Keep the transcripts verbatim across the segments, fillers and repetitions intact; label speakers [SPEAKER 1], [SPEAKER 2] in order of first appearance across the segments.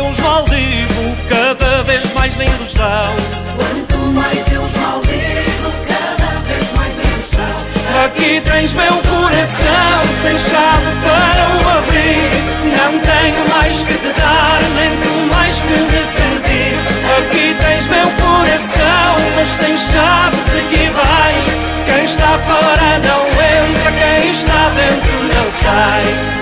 [SPEAKER 1] eu os maldigo, cada vez mais lindos são.
[SPEAKER 2] Quanto mais eu os maldigo, cada vez mais lindos são.
[SPEAKER 1] Aqui tens meu coração, sem chave para o abrir. Não tenho mais que te dar, nem tu mais que me pedir. Aqui tens meu coração, mas sem chaves aqui vai. Quem está fora não entra, quem está dentro não sai.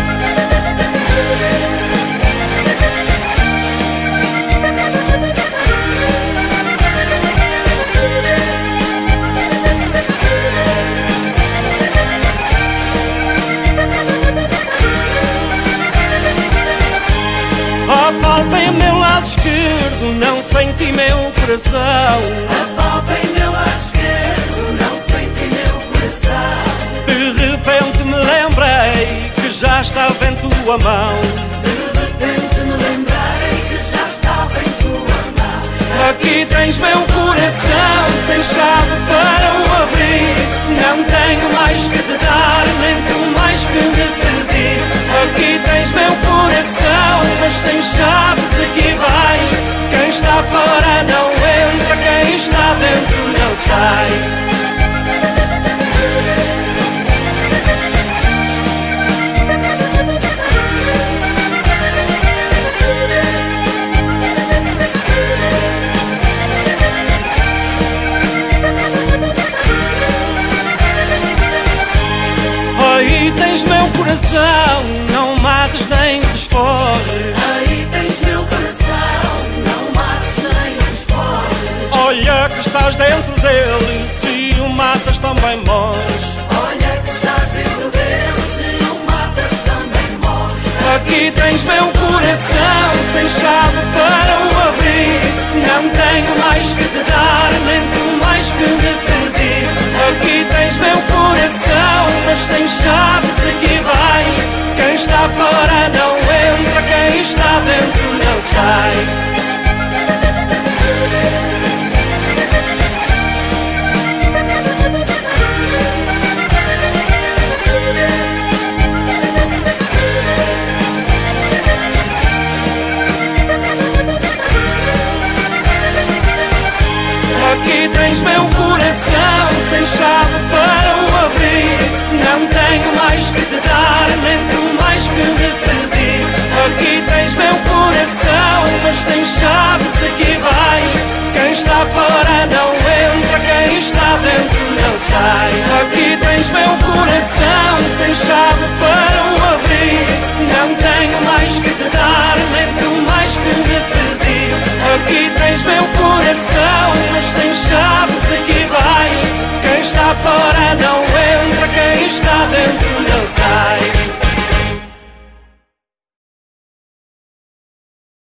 [SPEAKER 1] Apalpem o meu lado esquerdo, não senti meu coração.
[SPEAKER 2] Apalpem meu lado esquerdo, não senti meu coração.
[SPEAKER 1] De repente me lembrei que já estava em tua mão.
[SPEAKER 2] De repente me lembrei que já estava em tua mão.
[SPEAKER 1] Aqui tens meu coração, sem chave para o abrir. Não tenho mais que te dar, nem tu mais que me pedir. Aqui tens meu coração, mas sem chaves aqui vai. Quem está fora não entra, quem está dentro não sai. Aí tens meu coração, não mates nem desforres.
[SPEAKER 2] Aí tens meu coração, não mates nem desforres.
[SPEAKER 1] Olha que estás dentro dele, se o matas também morres.
[SPEAKER 2] Olha que estás dentro dele, se o matas também morres.
[SPEAKER 1] Aqui tens meu coração, sem chave para o abrir. Não tenho mais que te dar, nem tu mais que me pedir. Aqui tens meu coração, mas sem chaves aqui vai. Quem está fora não entra, quem está dentro não sai. Aqui tens meu coração, sem chave para o abrir. Não tenho mais que te dar, nem tu mais que me pedir. Aqui tens meu coração, mas sem chaves aqui vai. Quem está fora não entra, quem está dentro não sai. Aqui tens meu coração, sem chaves